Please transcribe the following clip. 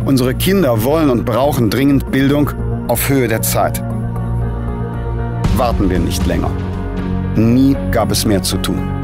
Unsere Kinder wollen und brauchen dringend Bildung auf Höhe der Zeit. Warten wir nicht länger. Nie gab es mehr zu tun.